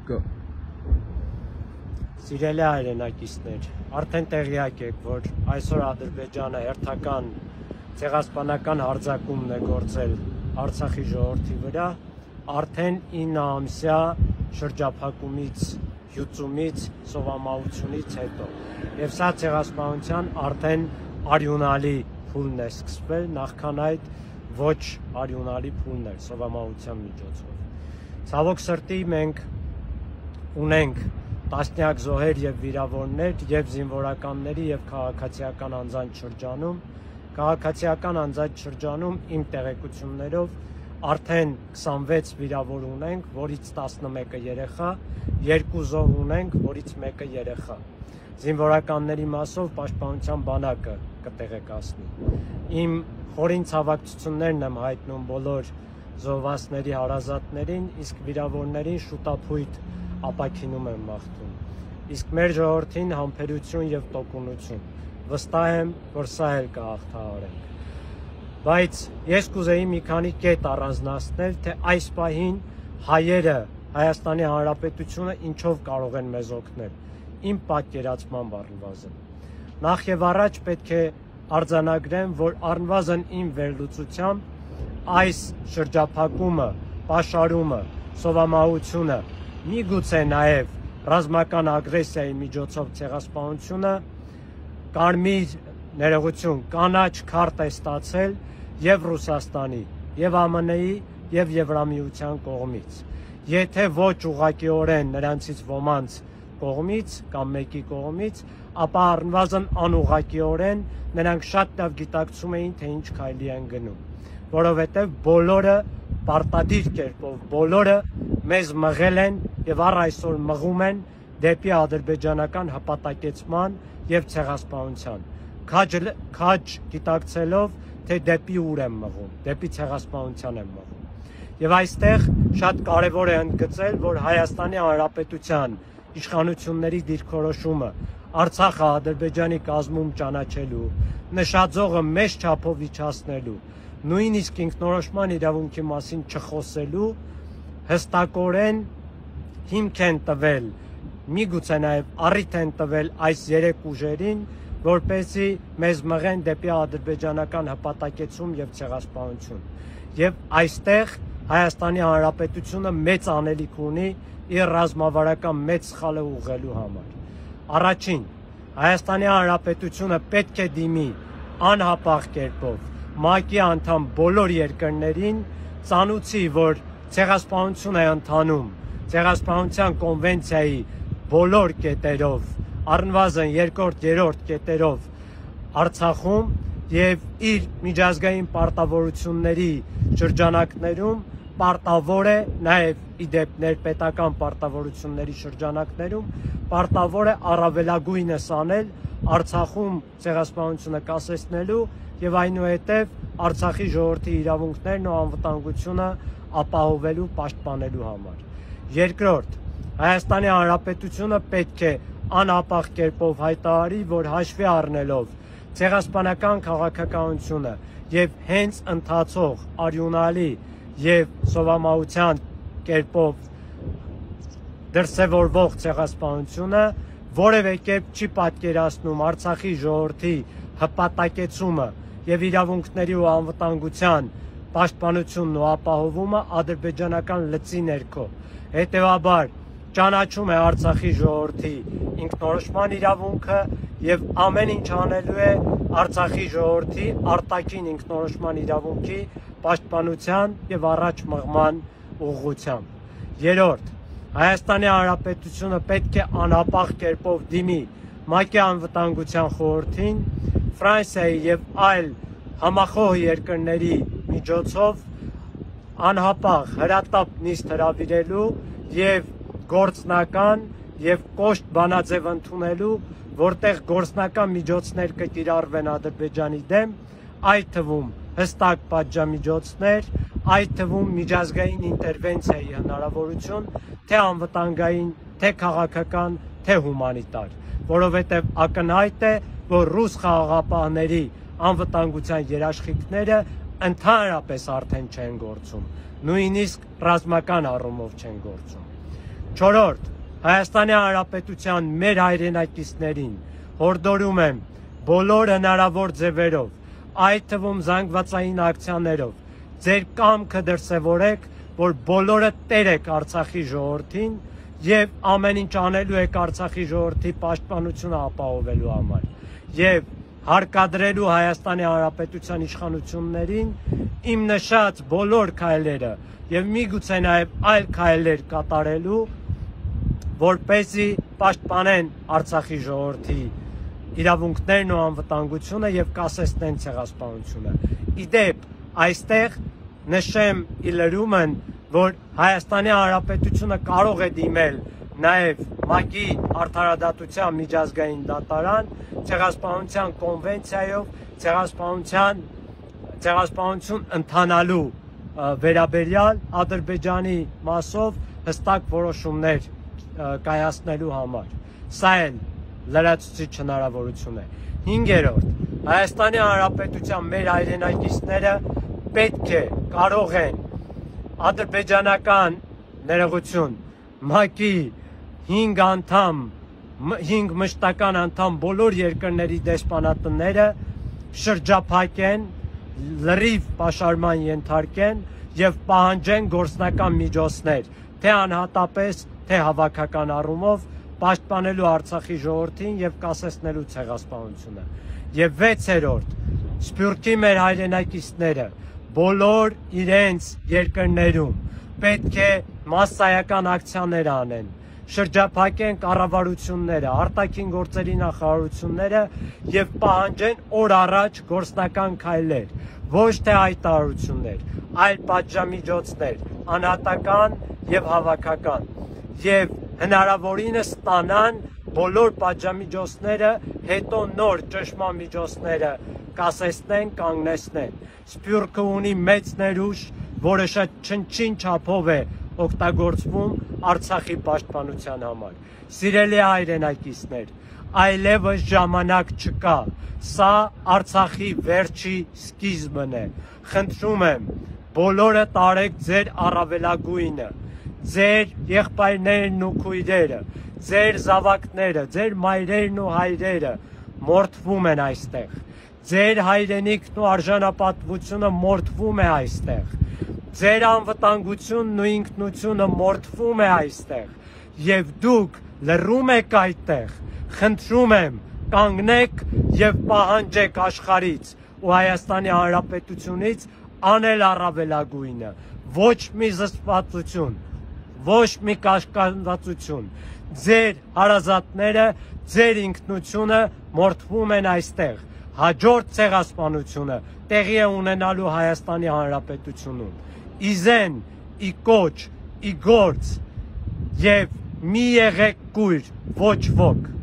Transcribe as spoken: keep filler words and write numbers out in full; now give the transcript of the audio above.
Go. Սիրելի հայրենակիցներ, արդեն տեղյակ եք, որ այսօր Ադրբեջանը հերթական ցեղասպանական հարձակումն է գործել Արցախի ժողովրդի վրա, արդեն ինը ամսյա շրջափակումից, հյուծումից, սովամահությունից հետո։ Եվ սա ցեղասպանության արդեն արյունալի փուլն է սկսվել, նախքան այդ ոչ արյունալի փուլն էր սովամահության միջոցով։ Ցավոք սրտի մենք ունենք տասնյակ զոհեր եւ վիրավորներ եւ զինվորականների եւ քաղաքացիական անձանց շրջանում, քաղաքացիական անձանց շրջանում իմ տեղեկություններով արդեն քսանվեց վիրավոր ունենք, որից տասնմեկը երեխա, երկու զոհ ունենք, որից մեկը երեխա։ Զինվորականների մասով պաշտպանության բանակը կտեղեկացնի։ Իմ խորին ցավակցություններն եմ հայտնում բոլոր զոհվածների հարազատներին, իսկ վիրավորներին շուտափույթ ապաքինում եմ մաղթում։ Իսկ մեր ժողովրդին համբերություն եւ տոկունություն։ Վստահ եմ, որ սա էլ կհաղթահարենք։ Բայց ես կուզեի մի քանի կետ առանձնացնել, թե այս պահին հայերը, Հայաստանի Հանրապետությունը ինչով կարող են մեզ օգնել։ Իմ պատկերացմամբ առնվազն։ Նախ եւ առաջ պետք է արձանագրեմ, որ առնվազն իմ վերլուծությամբ այս շրջափակումը, պաշարումը, սովամահությունը, միգուցե նաև ռազմական ագրեսիայի միջոցով ցեղասպանությունը կարմիր ներողություն, կանաչ քարտ է ստացել եւ Ռուսաստանի, եւ ԱՄՆ -ի, եւ Եվրամիության կողմից։ Եթե ոչ ուղղակիորեն նրանցից ոմանց կողմից կամ մեկի կողմից, ապա առնվազն անուղղակիորեն նրանք շատ լավ գիտակցում էին, թե ինչ քայլի են գնում, որովհետեւ բոլորը պարտադիր կերպով բոլորը մեզ մղել են եւ առ այսօր մղում են դեպի ադրբեջանական հպատակեցման եւ ցեղասպանության։ Քաջ քաջ գիտակցելով, թե դեպի ուր եմ մղում, դեպի ցեղասպանության եմ մղում։ Եվ այստեղ շատ կարևոր է ընդգծել, որ Հայաստանի Հանրապետության իշխանությունների դիրքորոշումը Արցախը Ադրբեջանի կազմում ճանաչելու, նշաձողը մեծ չափով իջացնելու, նույնիսկ ինքնորոշման իրավունքի մասին չխոսելու, հստակորեն հիմք են տվել, միգուցե նաև առիթ են տվել այս երեք ուժերին, որպեսզի մեզ մղեն դեպի ադրբեջանական հպատակեցում եւ ցեղասպանություն։ Եվ այստեղ Հայաստանի Հանրապետությունը մեծ անելիք ունի իր ռազմավարական մեծ սխալը ուղղելու համար։ Առաջին, Հայաստանի Հանրապետությունը պետք է դիմի անհապաղ կերպով ՄԱԿ-ի անդամ բոլոր երկրներին, ծանուցի, որ ցեղասպանություն է ընթանում, ցեղասպանության կոնվենցիայի բոլոր կետերով, առնվազն երկրորդ, երրորդ կետերով Արցախում եւ իր միջազգային պարտավորությունների շրջանակներում պարտավոր է նաեւ իդեպ ներպետական պարտավորությունների շրջանակներում պարտավոր է առավելագույնս անել Արցախում ցեղասպանությունը կասեցնելու եւ այնուհետեւ Արցախի ժողովրդի իրավունքներն ու անվտանգությունը ապահովելու, պաշտպանելու համար։ Երկրորդ, Հայաստանի Հանրապետությունը պետք է անապահ կերպով հայտարարի, որ հաշվի առնելով ցեղասպանական քաղաքականությունը եւ հենց ընթացող արյունալի եւ սովամահության կերպով դրսևորվող ցեղասպանությունը որևէ կերպ չի պատկերացնում Արցախի ժողովրդի հպատակեցումը եւ իրավունքների ու անվտանգության պաշտպանությունն ու ապահովումը ադրբեջանական լծի ներքո։ Հետևաբար ճանաչում է Արցախի ժողովրդի ինքնորոշման իրավունքը եւ ամեն ինչ անելու է Արցախի ժողովրդի արտաքին ինքնորոշման իրավունքի պաշտպանության եւ առաջ մղման ուղղությամբ։ Երրորդ, Հայաստանի Հանրապետությունը պետք է անապահ կերպով դիմի ՄԱԿ-ի անվտանգության խորհրդին, Ֆրանսիայի եւ այլ համախոհ երկրների միջոցով անհապաղ հրատապ նիստ հրավիրելու եւ գործնական եւ կոշտ բանաձև ընդունելու, որտեղ գործնական միջոցներ կկիրառվեն Ադրբեջանի դեմ, այդ թվում հստակ պատժամիջոցներ, այդ թվում միջազգային ինտերվենցիայի հնարավորություն, թե անվտանգային, թե քաղաքական, թե հումանիտար, որովհետև ակնհայտ է, որ ռուս խաղաղապահների անվտանգության երաշխիքները ընդհանրապես արդեն չեն գործում, նույնիսկ ռազմական առումով չեն գործում։ Չորրորդ, Հայաստանի Հանրապետության մեր հայրենակիցներին հորդորում եմ բոլոր հնարավոր ձևերով, այդ թվում զանգվածային ակցիաներով, ձեր կամքը դրսևորեք, որ բոլորը տեր եք Արցախի ժողովրդին եւ ամեն ինչ անելու եք Արցախի ժողովրդի պաշտպանությունը ապահովելու համար եւ հարկադրելու Հայաստանի Հանրապետության իշխանություններին իմ նշած բոլոր քայլերը եւ միգուցե նաեւ այլ քայլեր կատարելու, որպեսզի պաշտպանեն Արցախի ժողովրդի իրավունքներն ու անվտանգությունը եւ կասեցնեն ցեղասպանությունը։ Իդեպ, այստեղ նշեմ իլրումն, որ Հայաստանի Հանրապետությունը կարող է դիմել նաեւ ՄԱԿ-ի արդարադատության միջազգային դատարան ցեղասպանության կոնվենցիայով ցեղասպանության ցեղասպանություն ընթանալու վերաբերյալ Ադրբեջանի մասով հստակ որոշումներ կայացնելու համար։ Սա էլ լրացուցիչ հնարավորություն է։ Հինգերորդ, Հայաստանի Հանրապետության մեր հայրենակիցները պետք է կարող են ադրբեջանական ներողություն ՄԱԿ-ի հինգ անդամ հինգ մշտական անդամ բոլոր երկրների դեսպանատները շրջափակեն, լրիվ պաշարման ենթարկեն եւ պահանջեն գործնական միջոցներ, թե անհատապես, թե հավաքական առումով պաշտպանելու Արցախի ժողովրդին եւ կասեցնելու ցեղասպանությունը։ Եվ վեցերորդ, Սփյուռքի մեր հայրենակիցները բոլոր իրենց երկրներում պետք է մասսայական ակցիաներ անեն, շրջափակեն կառավարությունները, արտաքին գործերի նախարարությունները եւ պահանջեն օր առաջ գործնական քայլեր, ոչ թե հայտարարություններ, այլ պատժամիջոցներ, անհատական եւ հավաքական, եւ հնարավորինս ստանան բոլոր պատժամիջոցները, հետո նոր ճշմարտ միջոցները կասեցնեն, կանգնեցնեն։ Սփյուռքը ունի մեծ ներուժ, որը շատ չնչին չափով է օգտագործվում Արցախի պաշտպանության համար։ Սիրելի հայրենակիցներ, այլևս ժամանակ չկա, սա Արցախի վերջի սկիզբն է։ Խնդրում եմ, բոլորը տարեք ձեր առավելագույնը, ձեր եղբայրներն ու քույրերը, ձեր զավակները, ձեր մայրերն ու հայրերը մորթվում են այստեղ, ձեր հայրենիքն ու արժանապատվությունը մորթվում է այստեղ, ձեր անվտանգությունն ու ինքնությունը մորթվում է այստեղ, եւ դուք լռում եք այդտեղ, խնդրում եմ, կանգնեք եւ պահանջեք աշխարհից ու Հայաստանի Հանրապետությունից անել առավելագույնը, ոչ մի զսպվածություն, ոչ մի կաշկանդվածություն, ձեր հարազատները, ձեր ինքնությունը մորթվում են այստեղ, հաջորդ ցեղասպանությունը տեղի է ունենալու Հայաստանի Հանրապետությունում, իզեն, ի կոչ, ի գործ եւ մի եղեք կույր, ոչ ոք։